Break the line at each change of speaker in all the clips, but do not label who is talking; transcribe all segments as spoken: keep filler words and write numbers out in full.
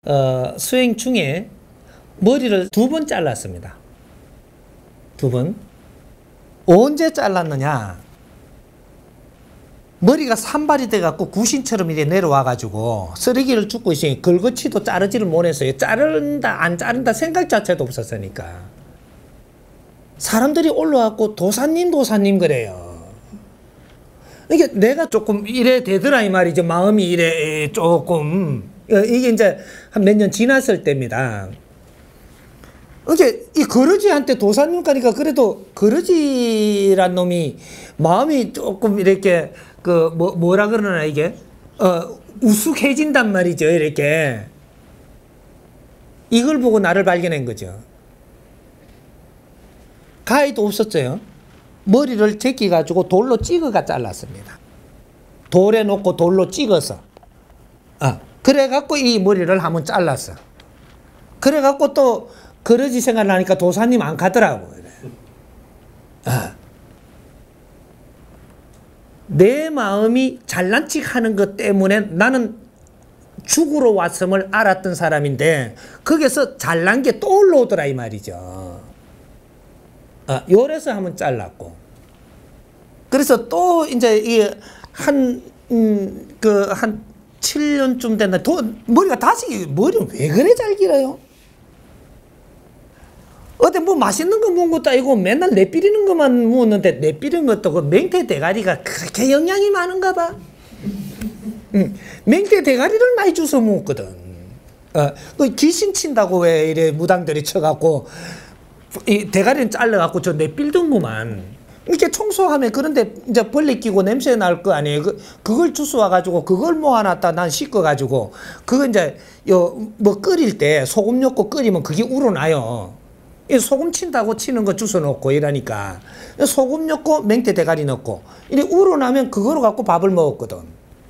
어, 수행 중에 머리를 두 번 잘랐습니다. 두 번. 언제 잘랐느냐? 머리가 산발이 돼갖고 구신처럼 이렇게 내려와가지고 쓰레기를 줍고 있으니 걸거치도 자르지를 못했어요. 자른다 안 자른다 생각 자체도 없었으니까. 사람들이 올라왔고 도사님 도사님 그래요. 이게 내가 조금 이래 되더라 이 말이죠. 마음이 이래 조금 이게 이제 한 몇 년 지났을 때입니다. 이게 이 거러지한테 도사님 가니까 그래도 거러지란 놈이 마음이 조금 이렇게 그 뭐 뭐라 그러나 이게 어 우스해진단 말이죠. 이렇게 이걸 보고 나를 발견한 거죠. 가위도 없었어요. 머리를 제끼 가지고 돌로 찍어가 잘랐습니다. 돌에 놓고 돌로 찍어서 아 그래 갖고 이 머리를 한번 잘랐어. 그래 갖고 또 거러지 생각나니까 도사님 안 가더라고. 아. 내 마음이 잘난 척 하는 것 때문에 나는 죽으러 왔음을 알았던 사람인데 거기서 잘난 게 또 올라오더라 이 말이죠. 아, 요래서 한번 잘랐고. 그래서 또 이제 이 한 음, 그 한 칠 년쯤 됐나 도, 머리가 다시 머리는 왜 그래 잘 길어요? 어디 뭐 맛있는 거 먹은 것도 아니고 맨날 내비리는 것만 먹었는데 내비리는 것도 그 맹태 대가리가 그렇게 영양이 많은가 봐. 응. 맹태 대가리를 많이 주워 먹었거든. 어, 그 귀신 친다고 왜 이래 무당들이 쳐갖고 이 대가리는 잘라갖고 저 내빌던구만. 이렇게 청소하면 그런데 이제 벌레 끼고 냄새 날 거 아니에요. 그, 그걸 주워 와가지고 그걸 모아놨다 난 씻어가지고 그거 이제 요 뭐 끓일 때 소금 넣고 끓이면 그게 우러나요. 소금 친다고 치는 거 주워 놓고 이러니까 소금 넣고 맹태 대가리 넣고 이래 우러나면 그거로 갖고 밥을 먹었거든.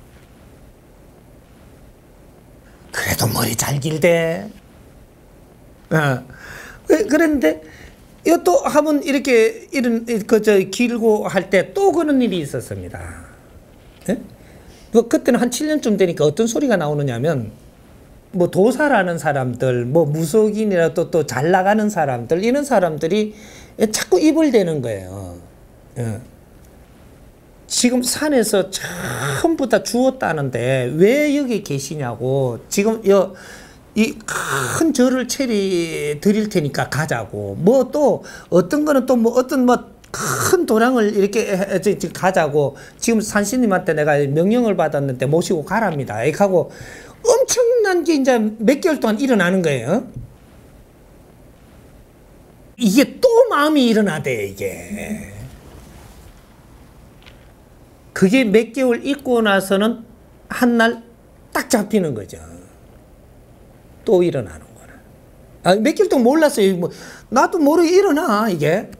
그래도 머리 잘 길대. 어. 그랬는데 또 한번 이렇게 이런 그저 길고 할 때 또 그런 일이 있었습니다. 예? 뭐 그때는 한 칠 년쯤 되니까 어떤 소리가 나오느냐면 뭐 도사라는 사람들, 뭐 무속인이라도 또 잘 나가는 사람들 이런 사람들이 자꾸 입을 대는 거예요. 예. 지금 산에서 전부 다 주웠다는데 왜 여기 계시냐고. 지금 여 이 큰 절을 체리 드릴 테니까 가자고. 뭐 또 어떤 거는 또 뭐 어떤 뭐 큰 도량을 이렇게 가자고. 지금 산신님한테 내가 명령을 받았는데 모시고 가랍니다. 이렇게 하고 엄청난 게 이제 몇 개월 동안 일어나는 거예요. 이게 또 마음이 일어나대 이게. 그게 몇 개월 있고 나서는 한날 딱 잡히는 거죠. 또 일어나는 거나. 아, 몇 개월 동안 몰랐어요. 뭐, 나도 모르게 일어나, 이게.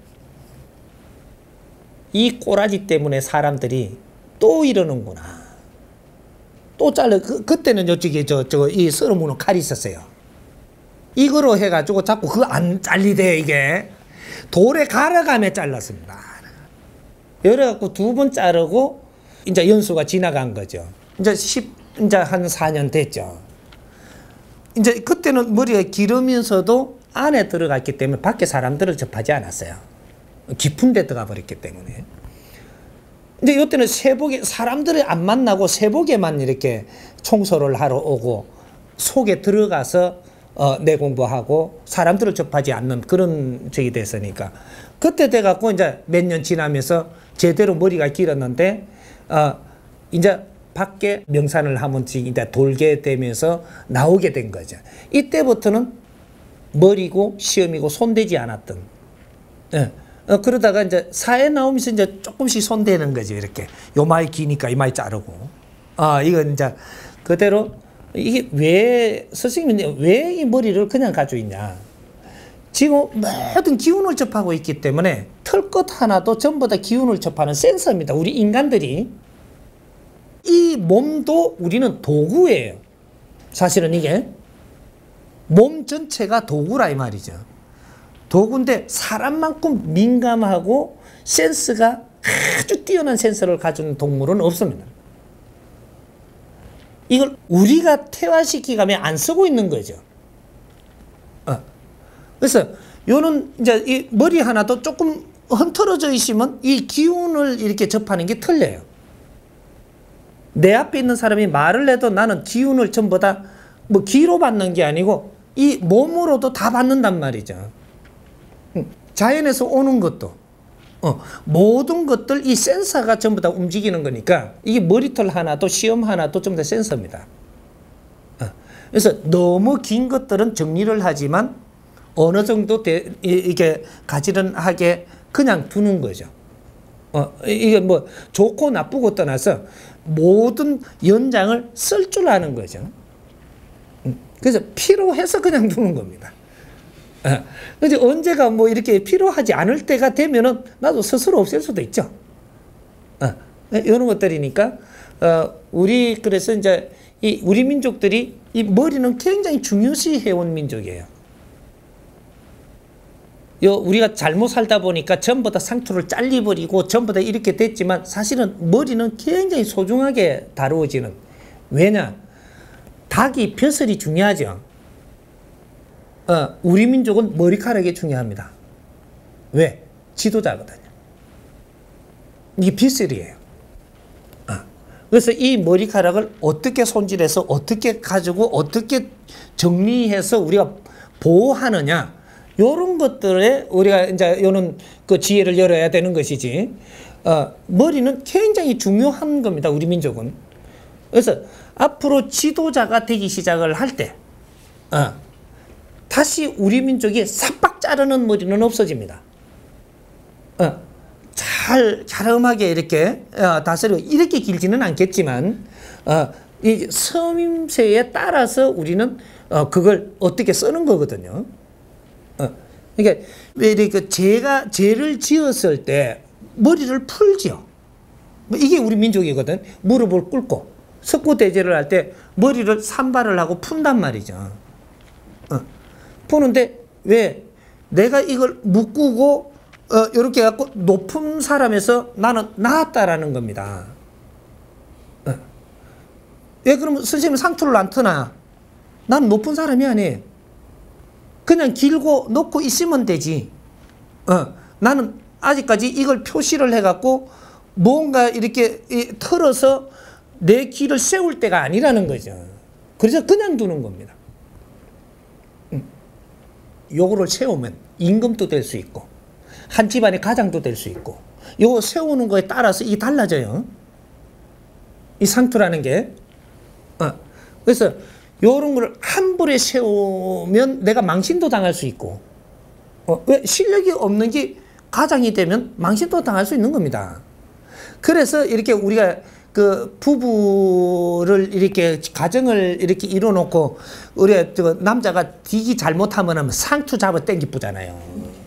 이 꼬라지 때문에 사람들이 또 이러는구나. 또 잘라. 그, 그때는 저쪽에 저, 저, 이 썰어무는 칼이 있었어요. 이거로 해가지고 자꾸 그거 안 잘리대, 이게. 돌에 갈아가며 잘랐습니다. 이래갖고 두 번 자르고, 이제 연수가 지나간 거죠. 이제 십, 이제 한 사 년 됐죠. 이제 그때는 머리가 길으면서도 안에 들어갔기 때문에 밖에 사람들을 접하지 않았어요. 깊은 데 들어가 버렸기 때문에. 근데 이때는 세복에, 사람들을 안 만나고 세복에만 이렇게 청소를 하러 오고 속에 들어가서 어, 내 공부하고 사람들을 접하지 않는 그런 적이 됐으니까. 그때 돼갖고 이제 몇 년 지나면서 제대로 머리가 길었는데, 어, 이제 밖에 명산을 한 번씩 이제 돌게 되면서 나오게 된 거죠. 이때부터는 머리고 시험이고 손대지 않았던. 예. 어, 그러다가 이제 사회 나오면서 이제 조금씩 손대는 거죠. 이렇게. 요마이 기니까 이마이 자르고. 아, 이건 이제 그대로 이게 왜, 선생님이 왜 이 머리를 그냥 가지고 있냐. 지금 모든 기운을 접하고 있기 때문에 털끝 하나도 전부 다 기운을 접하는 센서입니다. 우리 인간들이. 이 몸도 우리는 도구예요. 사실은 이게 몸 전체가 도구라 이 말이죠. 도구인데 사람만큼 민감하고 센스가 아주 뛰어난 센서를 가진 동물은 없습니다. 이걸 우리가 퇴화시키가면 안 쓰고 있는 거죠. 어. 그래서 요는 이제 이 머리 하나도 조금 흔들어져 있으면 이 기운을 이렇게 접하는 게 틀려요. 내 앞에 있는 사람이 말을 해도 나는 기운을 전부 다 뭐 귀로 받는 게 아니고 이 몸으로도 다 받는단 말이죠. 자연에서 오는 것도 어, 모든 것들 이 센서가 전부 다 움직이는 거니까 이게 머리털 하나도 시험 하나도 전부 다 센서입니다. 어, 그래서 너무 긴 것들은 정리를 하지만 어느 정도 대, 이게 가지런하게 그냥 두는 거죠. 어, 이게 뭐 좋고 나쁘고 떠나서 모든 연장을 쓸 줄 아는 거죠. 그래서 필요해서 그냥 두는 겁니다. 어, 그래서 언제가 뭐 이렇게 필요하지 않을 때가 되면은 나도 스스로 없앨 수도 있죠. 어, 이런 것들이니까 어, 우리 그래서 이제 이 우리 민족들이 이 머리는 굉장히 중요시 해온 민족이에요. 요 우리가 잘못 살다 보니까 전부 다 상투를 잘리버리고 전부 다 이렇게 됐지만 사실은 머리는 굉장히 소중하게 다루어지는. 왜냐? 닭이 벼슬이 중요하죠. 어, 우리 민족은 머리카락이 중요합니다. 왜? 지도자거든요. 이게 벼슬이에요. 어. 그래서 이 머리카락을 어떻게 손질해서 어떻게 가지고 어떻게 정리해서 우리가 보호하느냐, 요런 것들에 우리가 이제 요는 그 지혜를 열어야 되는 것이지. 어, 머리는 굉장히 중요한 겁니다. 우리 민족은. 그래서 앞으로 지도자가 되기 시작을 할 때, 어, 다시 우리 민족이 싹박 자르는 머리는 없어집니다. 어, 잘, 자름하게 이렇게 어, 다스리고, 이렇게 길지는 않겠지만, 어, 이 섬임새에 따라서 우리는 어, 그걸 어떻게 쓰는 거거든요. 어, 그러니까 왜 이렇게 죄가 죄를 지었을 때 머리를 풀죠. 이게 우리 민족이거든. 무릎을 꿇고 석고대죄를 할 때 머리를 산발을 하고 푼단 말이죠. 어, 푸는데 왜 내가 이걸 묶고 어, 이렇게 갖고 높은 사람에서 나는 나았다라는 겁니다. 어. 왜 그러면 선생님 상투를 안 트나? 나는 높은 사람이 아니에요. 그냥 길고 놓고 있으면 되지. 어, 나는 아직까지 이걸 표시를 해갖고 뭔가 이렇게 이, 털어서 내 길을 세울 때가 아니라는 거죠. 그래서 그냥 두는 겁니다. 음. 요거를 세우면 임금도 될 수 있고 한 집안의 가장도 될 수 있고 요거 세우는 거에 따라서 이게 달라져요. 이 상투라는 게. 어, 그래서 요런 걸 한 불에 세우면 내가 망신도 당할 수 있고, 어, 왜 실력이 없는 게 가장이 되면 망신도 당할 수 있는 겁니다. 그래서 이렇게 우리가 그 부부를 이렇게 가정을 이렇게 이뤄놓고 우리 저 남자가 디기 잘못하면 상투 잡아 땡기쁘잖아요.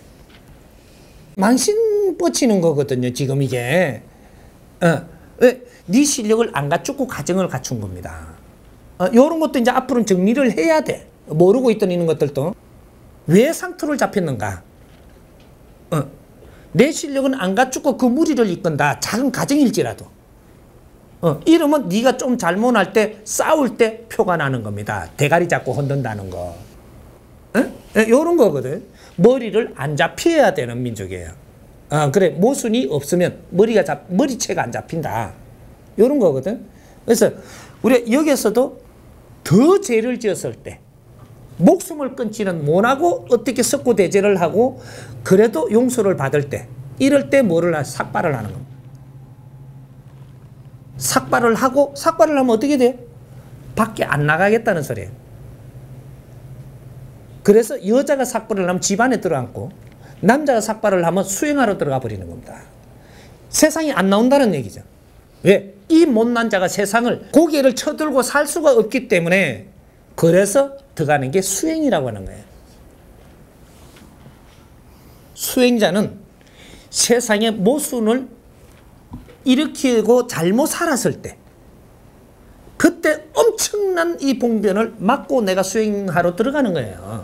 망신 뻗치는 거거든요. 지금 이게. 어, 왜? 네 실력을 안 갖추고 가정을 갖춘 겁니다. 어, 이런 것도 이제 앞으로는 정리를 해야 돼. 모르고 있던 이런 것들도. 왜 상투를 잡혔는가? 어, 내 실력은 안 갖추고 그 무리를 이끈다. 작은 가정일지라도. 어, 이러면 네가 좀 잘못할 때 싸울 때 표가 나는 겁니다. 대가리 잡고 흔든다는 거. 이런 거거든. 머리를 안 잡혀야 되는 민족이에요. 어, 그래 모순이 없으면 머리가 잡, 머리채가 안 잡힌다. 이런 거거든. 그래서 우리 여기서도 더 죄를 지었을 때 목숨을 끊지는 못하고 어떻게 석고대죄를 하고 그래도 용서를 받을 때 이럴 때 뭐를 하, 삭발을 하는 겁니다. 삭발을 하고 삭발을 하면 어떻게 돼? 밖에 안 나가겠다는 소리예요. 그래서 여자가 삭발을 하면 집안에 들어앉고 남자가 삭발을 하면 수행하러 들어가 버리는 겁니다. 세상에 안 나온다는 얘기죠. 왜? 이 못난 자가 세상을 고개를 쳐들고 살 수가 없기 때문에 그래서 들어가는 게 수행이라고 하는 거예요. 수행자는 세상의 모순을 일으키고 잘못 살았을 때 그때 엄청난 이 봉변을 막고 내가 수행하러 들어가는 거예요.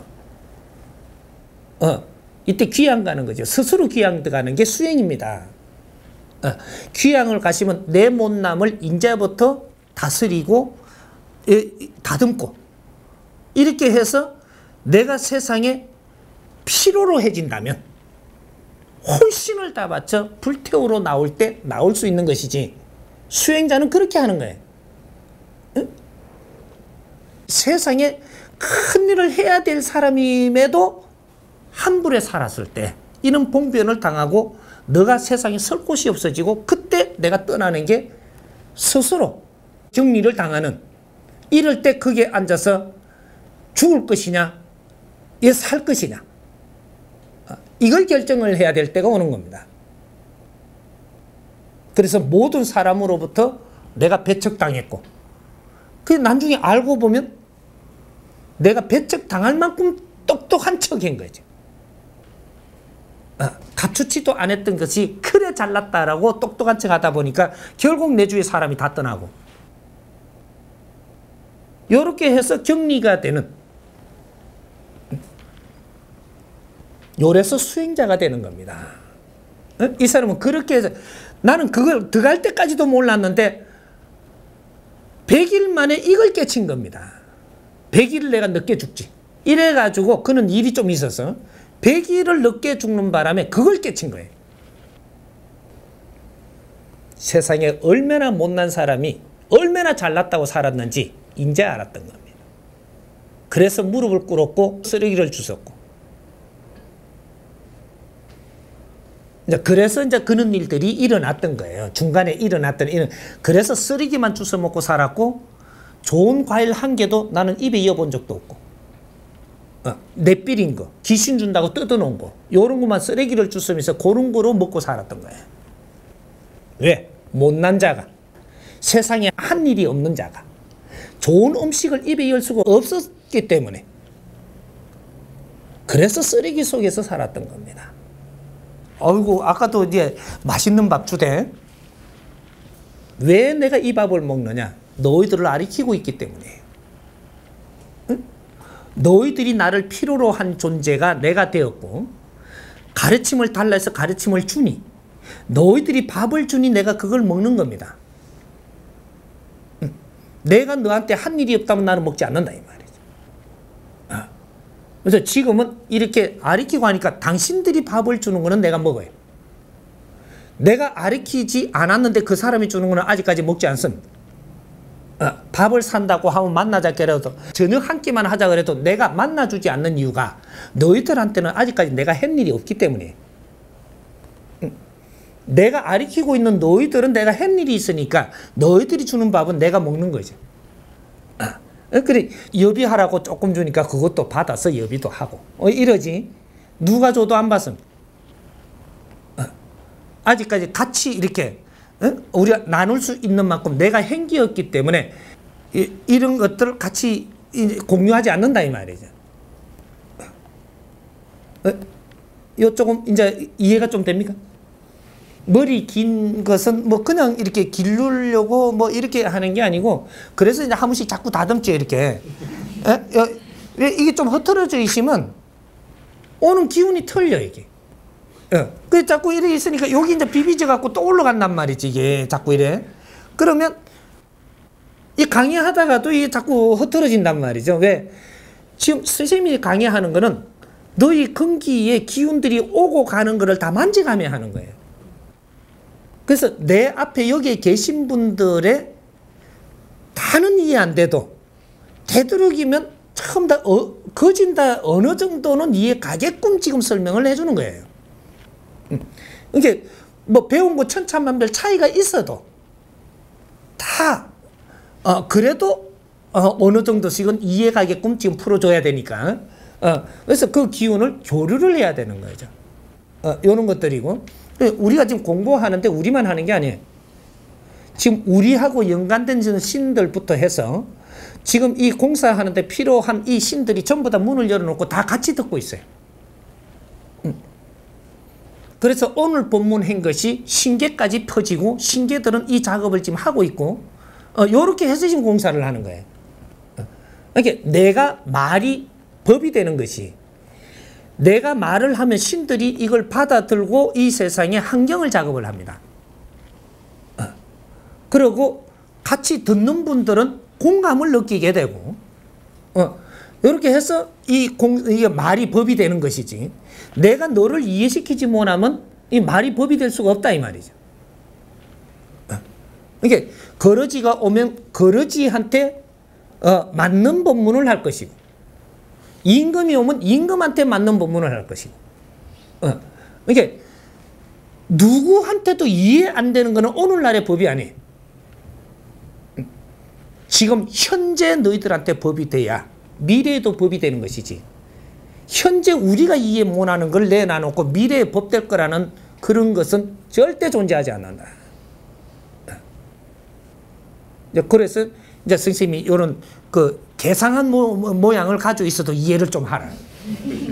어, 이때 귀양 가는 거죠. 스스로 귀양 들어가는 게 수행입니다. 어, 귀양을 가시면 내 못남을 이제부터 다스리고 다듬고 이렇게 해서 내가 세상에 필요로 해진다면 혼신을 다 바쳐 불태우러 나올 때 나올 수 있는 것이지, 수행자는 그렇게 하는 거예요. 응? 세상에 큰 일을 해야 될 사람임에도 함부로 살았을 때 이런 봉변을 당하고 너가 세상에 설 곳이 없어지고, 그때 내가 떠나는 게 스스로 격리를 당하는, 이럴 때 거기에 앉아서 죽을 것이냐 얘 살 것이냐, 이걸 결정을 해야 될 때가 오는 겁니다. 그래서 모든 사람으로부터 내가 배척당했고, 그 나중에 알고 보면 내가 배척당할 만큼 똑똑한 척인 거죠. 갖추지도 않았던 것이 그래 잘났다라고 똑똑한 척 하다 보니까 결국 내 주위에 사람이 다 떠나고, 이렇게 해서 격리가 되는, 요래서 수행자가 되는 겁니다. 이 사람은 그렇게 해서, 나는 그걸 들어갈 때까지도 몰랐는데 백 일 만에 이걸 깨친 겁니다. 백 일을 내가 늦게 죽지. 이래가지고 그는 일이 좀 있어서 백 일을 늦게 죽는 바람에 그걸 깨친 거예요. 세상에 얼마나 못난 사람이 얼마나 잘났다고 살았는지 이제 알았던 겁니다. 그래서 무릎을 꿇었고 쓰레기를 주웠고, 이제 그래서 이제 그런 일들이 일어났던 거예요. 중간에 일어났던 일. 그래서 쓰레기만 주워 먹고 살았고, 좋은 과일 한 개도 나는 입에 이어본 적도 없고, 어, 내삘인 거, 귀신 준다고 뜯어놓은 거, 요런 것만 쓰레기를 주우면서 그런 거로 먹고 살았던 거예요. 왜? 못난 자가, 세상에 한 일이 없는 자가 좋은 음식을 입에 열 수가 없었기 때문에, 그래서 쓰레기 속에서 살았던 겁니다. 아이고, 아까도 이제 맛있는 밥 주대. 왜 내가 이 밥을 먹느냐? 너희들을 가리키고 있기 때문이에요. 응? 너희들이 나를 필요로 한 존재가 내가 되었고, 가르침을 달라 해서 가르침을 주니, 너희들이 밥을 주니 내가 그걸 먹는 겁니다. 응? 내가 너한테 한 일이 없다면 나는 먹지 않는다, 이 말이죠. 어. 그래서 지금은 이렇게 가르치고 하니까 당신들이 밥을 주는 거는 내가 먹어요. 내가 가르치지 않았는데 그 사람이 주는 거는 아직까지 먹지 않습니다. 어, 밥을 산다고 하면 만나자 그래도, 저녁 한 끼만 하자 그래도 내가 만나주지 않는 이유가 너희들한테는 아직까지 내가 한 일이 없기 때문이에요. 응. 내가 가르치고 있는 너희들은 내가 한 일이 있으니까 너희들이 주는 밥은 내가 먹는 거죠. 그래, 여비하라고 조금 주니까 그것도 받아서 여비도 하고, 어, 이러지. 누가 줘도 안 받습니다. 어. 아직까지 같이 이렇게, 어? 우리가 나눌 수 있는 만큼 내가 행기였기 때문에 이, 이런 것들을 같이 공유하지 않는다, 이 말이죠. 어? 요 조금 이제 이해가 좀 됩니까? 머리 긴 것은 뭐 그냥 이렇게 기르려고 뭐 이렇게 하는 게 아니고, 그래서 이제 한 번씩 자꾸 다듬죠, 이렇게. 에? 왜 이게 좀 흐트러져 있으면 오는 기운이 틀려, 이게. 예. 그 자꾸 이래 있으니까 여기 이제 비비져 갖고 또 올라간단 말이지, 이게 자꾸 이래. 그러면 이 강의하다가도 이게 자꾸 흐트러진단 말이죠. 왜? 지금 선생님이 강의하는 거는 너희 근기에 기운들이 오고 가는 거를 다 만져가며 하는 거예요. 그래서 내 앞에 여기에 계신 분들의 다는 이해 안 돼도 되도록이면 처음 다 어, 거진다 어느 정도는 이해 가게끔 지금 설명을 해주는 거예요. 이게 뭐 배운 거 천차만별 차이가 있어도 다 어, 그래도 어, 어느 정도씩은 이해 가게끔 지금 풀어줘야 되니까, 어, 그래서 그 기운을 교류를 해야 되는 거죠. 어, 이런 것들이고, 우리가 지금 공부하는데 우리만 하는 게 아니에요. 지금 우리하고 연관된 신들부터 해서 지금 이 공사하는데 필요한 이 신들이 전부 다 문을 열어놓고 다 같이 듣고 있어요. 그래서 오늘 본문한 것이 신계까지 퍼지고, 신계들은 이 작업을 지금 하고 있고, 어, 요렇게 해서 지금 공사를 하는 거예요. 그러니까 내가 말이 법이 되는 것이, 내가 말을 하면 신들이 이걸 받아들고 이 세상에 환경을 작업을 합니다. 어. 그리고 같이 듣는 분들은 공감을 느끼게 되고, 어, 이렇게 해서 이 공, 이게 말이 법이 되는 것이지. 내가 너를 이해시키지 못하면 이 말이 법이 될 수가 없다 이 말이죠. 어. 이게 거러지가 오면 거러지한테 어, 맞는 법문을 할 것이고, 임금이 오면 임금한테 맞는 법문을 할 것이고, 어. 이게 누구한테도 이해 안 되는 것은 오늘날의 법이 아니에요. 지금 현재 너희들한테 법이 돼야 미래에도 법이 되는 것이지, 현재 우리가 이해 못하는 걸 내놔놓고 미래에 법 될 거라는 그런 것은 절대 존재하지 않는다. 그래서 이제 선생님이 이런 그 개상한 모, 모양을 가지고 있어도 이해를 좀 하라.